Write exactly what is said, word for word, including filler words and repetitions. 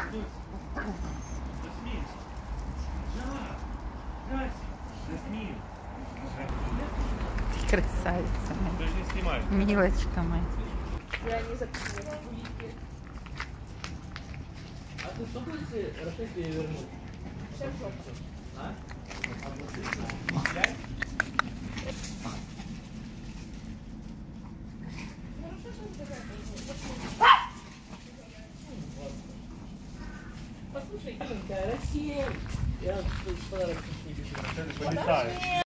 Ты красавица моя. Милочка моя. Я не записывала. А ты что будете расшить и вернуть? Всем жопу. А? Послушай, Россия. Я подарок не